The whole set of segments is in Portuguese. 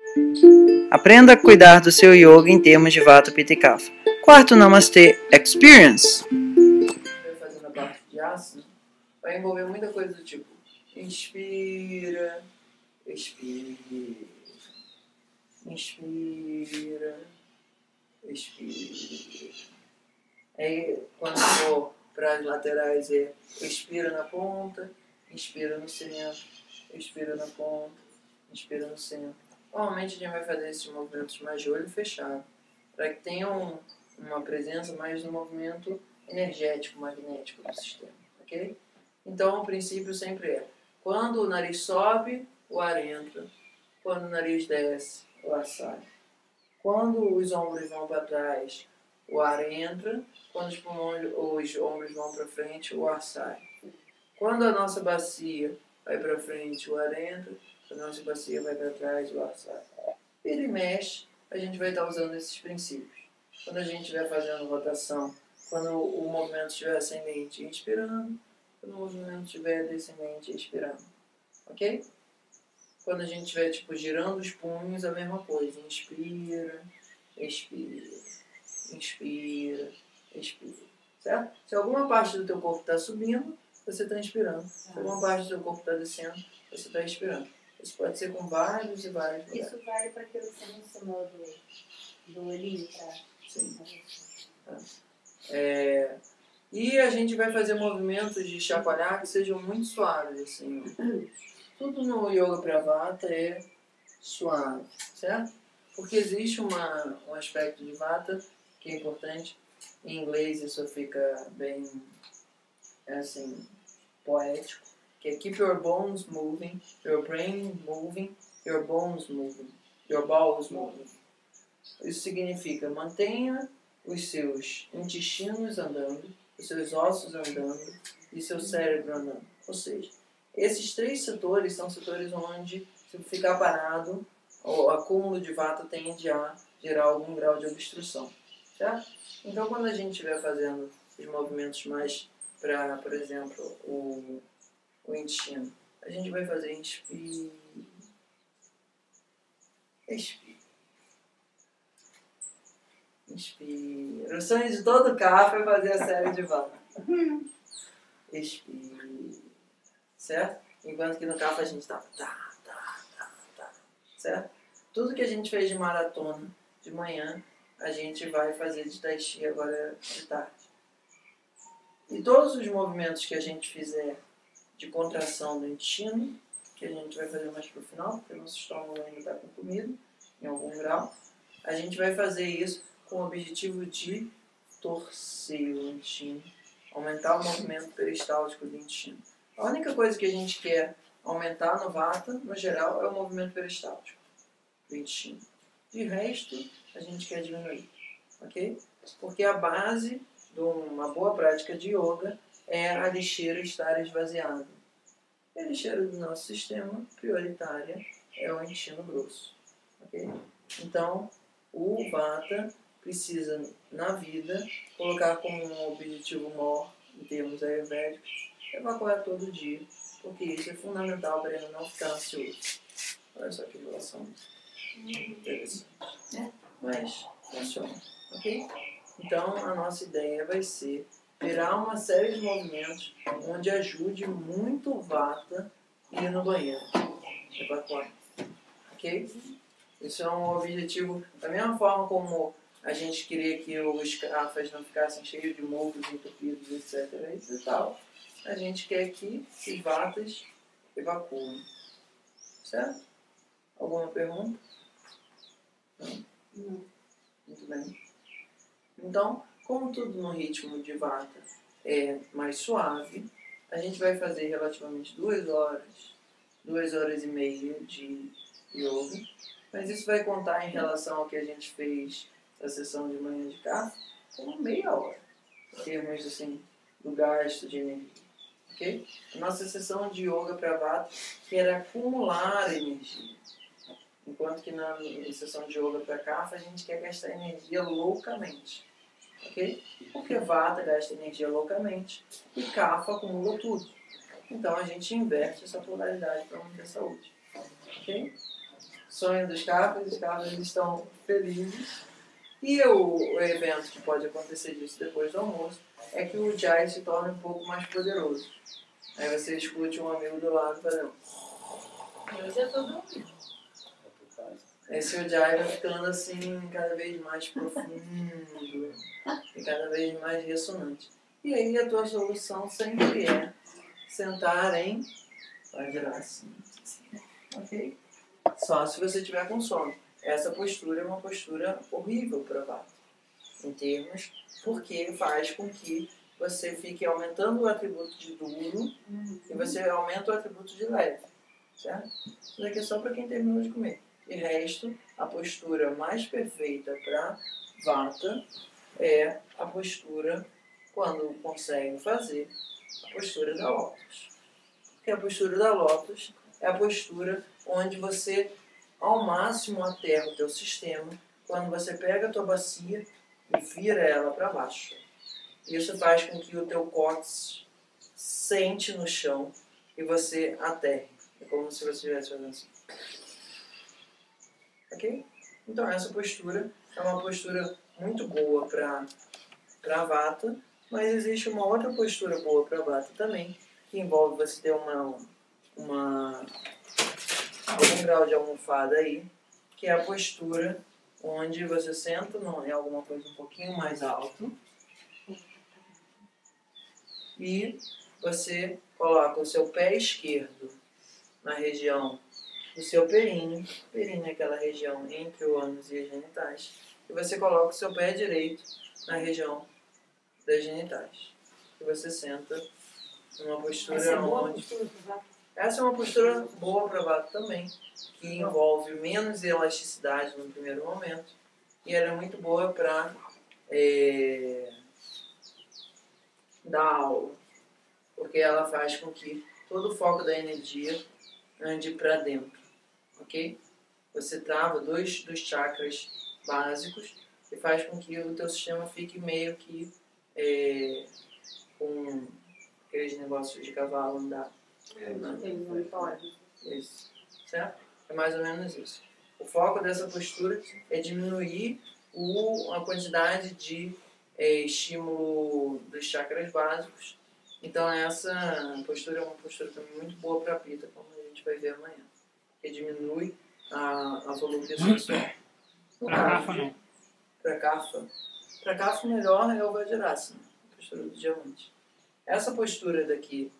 Aprenda a cuidar do seu yoga em termos de Vata, Pitta e Kapha. Quarto Namastê Experience. Fazendo a parte de asana, vai envolver muita coisa do tipo inspira, expira, inspira, expira. Aí quando for para as laterais é expira na ponta, inspira no centro, expira na ponta, inspira no centro. Normalmente a gente vai fazer esses movimentos mais de olho fechado, para que tenham uma presença mais no movimento energético, magnético do sistema, ok? Então o princípio sempre é, quando o nariz sobe, o ar entra, quando o nariz desce, o ar sai. Quando os ombros vão para trás, o ar entra, quando os ombros vão para frente, o ar sai. Quando a nossa bacia vai para frente, o ar entra, quando a nossa bacia vai para trás, o ar sai. Ele mexe, a gente vai estar usando esses princípios. Quando a gente estiver fazendo rotação, quando o movimento estiver ascendente, inspirando, quando o movimento estiver descendente, expirando. Ok? Quando a gente estiver tipo, girando os punhos, a mesma coisa. Inspira, expira, inspira, expira. Certo? Se alguma parte do teu corpo está subindo, você está inspirando. Se alguma parte do teu corpo está descendo, você está expirando. Isso pode ser com vários e vários lugares. Isso vale para aquilo que você mencionou do olhinho, tá? Sim. E a gente vai fazer movimentos de chacoalhar que sejam muito suaves, assim. Tudo no Yoga Pravata é suave, certo? Porque existe um aspecto de Vata que é importante. Em inglês isso fica bem, assim, poético, que é keep your bones moving, your brain moving, your bones moving, your balls moving. Isso significa mantenha os seus intestinos andando, os seus ossos andando e seu cérebro andando. Ou seja, esses três setores são setores onde, se ficar parado, o acúmulo de Vata tende a gerar algum grau de obstrução. Certo? Então, quando a gente estiver fazendo os movimentos mais para, por exemplo, o intestino, a gente vai fazer inspira, expira. Inspira. O sonho de todo Kapha é fazer a série de Vata. Expira. Certo? Enquanto que no Kapha a gente tá. Certo? Tudo que a gente fez de maratona de manhã, a gente vai fazer de Tai Chi agora de tarde. E todos os movimentos que a gente fizer de contração do intestino, que a gente vai fazer mais pro final, porque o nosso estômago ainda está com comida, em algum grau, a gente vai fazer isso com o objetivo de torcer o intestino, aumentar o movimento peristáltico do intestino. A única coisa que a gente quer aumentar no Vata, no geral, é o movimento peristáltico do intestino. De resto, a gente quer diminuir, ok? Porque a base de uma boa prática de yoga é a lixeira estar esvaziada. E a lixeira do nosso sistema prioritária é o intestino grosso, ok? Então, o Vata precisa, na vida, colocar como um objetivo maior, em termos ayurvédicos, evacuar todo dia, porque isso é fundamental para ele não ficar ansioso. Olha só que relação interessante. Mas funciona, ok? Então, a nossa ideia vai ser virar uma série de movimentos onde ajude muito o Vata a ir no banheiro, evacuar, ok? Isso é um objetivo, da mesma forma como a gente queria que os Kaphas não ficassem cheios de moldos entupidos, etc. E tal. A gente quer que os Vatas evacuem. Certo? Alguma pergunta? Não? Muito bem. Então, como tudo no ritmo de Vata é mais suave, a gente vai fazer relativamente 2 horas, 2 horas e meia de yoga. Mas isso vai contar em relação ao que a gente fez na sessão de manhã de Kapha como meia hora, em termos assim, do gasto de energia. Okay? A nossa sessão de yoga para Vata quer acumular energia, enquanto que na sessão de yoga para Kapha a gente quer gastar energia loucamente. Okay? Porque Vata gasta energia loucamente e Kapha acumula tudo. Então a gente inverte essa polaridade para manter a saúde. Ok? sonho dos Kappas, os Kappas estão felizes. E o evento que pode acontecer disso depois do almoço é que o Jai se torne um pouco mais poderoso. Aí você escute um amigo do lado fazendo... Eu já tô dormindo. Esse Ujjayi vai ficando assim, cada vez mais profundo e cada vez mais ressonante. E aí a tua solução sempre é sentar em Vajrasana. Ok? Só se você tiver com sono. Essa postura é uma postura horrível para Vata. Em termos, porque faz com que você fique aumentando o atributo de duro e você aumenta o atributo de leve. Certo? Isso daqui é só para quem terminou de comer. De resto, a postura mais perfeita para Vata é a postura, quando consegue fazer, a postura da Lótus. Porque a postura da Lótus é a postura onde você, ao máximo, aterra o teu sistema, quando você pega a tua bacia e vira ela para baixo. Isso faz com que o teu cóccix sente no chão e você aterre. É como se você estivesse fazendo assim. Ok? Então essa postura é uma postura muito boa para Vata, mas existe uma outra postura boa para Vata também, que envolve você ter algum grau de almofada aí, que é a postura onde você senta em alguma coisa um pouquinho mais alto e você coloca o seu pé esquerdo na região do seu períneo. O períneo é aquela região entre o ânus e as genitais. E você coloca o seu pé direito na região das genitais. E você senta numa postura Essa é uma postura boa para Vata também, que envolve menos elasticidade no primeiro momento. E ela é muito boa para dar aula. Porque ela faz com que todo o foco da energia ande para dentro. Ok? Você trava dois dos chakras básicos e faz com que o teu sistema fique meio que com aqueles negócios de cavalo andar. Isso. Certo? É mais ou menos isso. O foco dessa postura é diminuir a quantidade de estímulo dos chakras básicos. Então essa postura é uma postura também muito boa para Pitta, como a gente vai ver amanhã. Que diminui a volúpia sexual. Para Kapha não. Para Kapha o melhor é o Vajrasana, a postura do diamante. Essa postura daqui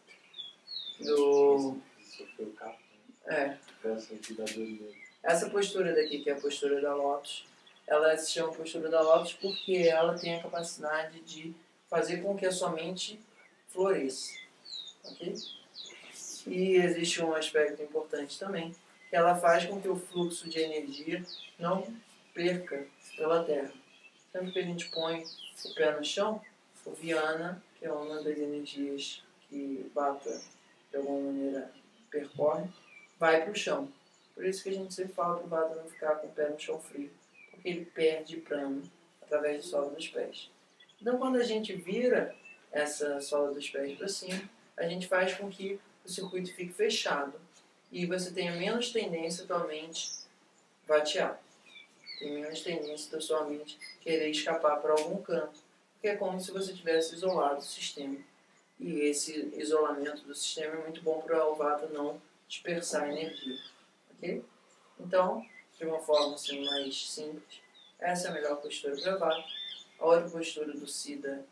essa postura daqui, que é a postura da Lótus, ela se chama postura da Lótus porque ela tem a capacidade de fazer com que a sua mente floresça. Ok? E existe um aspecto importante também, que ela faz com que o fluxo de energia não perca pela terra. Sempre que a gente põe o pé no chão, o Vyana, que é uma das energias que Vata de alguma maneira percorre, vai para o chão. Por isso que a gente sempre fala para o Vata não ficar com o pé no chão frio, porque ele perde prana através do solo dos pés. Então quando a gente vira essa sola dos pés para cima, a gente faz com que o circuito fique fechado e você tenha menos tendência da tua mente vatear. Tem menos tendência da sua mente querer escapar para algum canto, porque é como se você tivesse isolado o sistema. E esse isolamento do sistema é muito bom para o Vata não dispersar energia. Ok? Então, de uma forma assim, mais simples, essa é a melhor postura para Vata. A outra postura do Siddha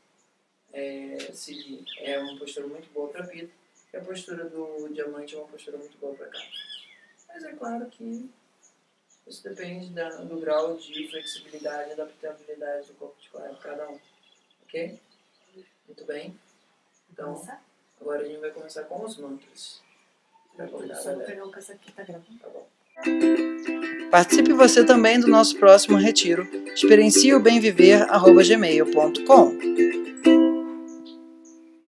é uma postura muito boa para Pitta. E a postura do diamante é uma postura muito boa para Kapha. Mas é claro que isso depende do grau de flexibilidade e adaptabilidade do corpo de cada um. Ok? Muito bem. Então, agora a gente vai começar com os mantras. Só vou pegar o que essa aqui tá gravando. Tá bom. Participe você também do nosso próximo retiro. Experiencie o bem viver@gmail.com.